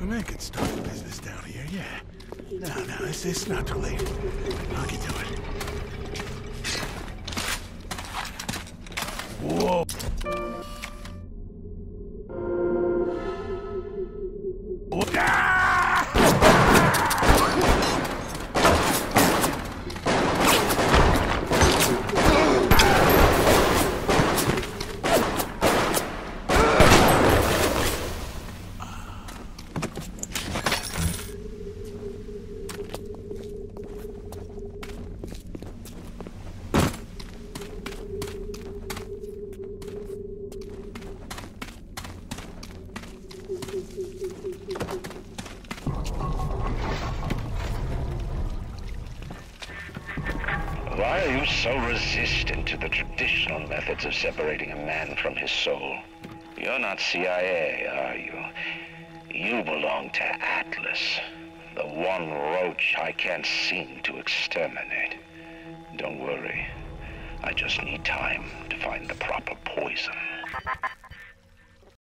A man could start a business down here, yeah. No, it's not too late. I'll get to it. Whoa! Why are you so resistant to the traditional methods of separating a man from his soul? You're not CIA, are you? You belong to Atlas, the one roach I can't seem to exterminate. Don't worry. I just need time to find the proper poison.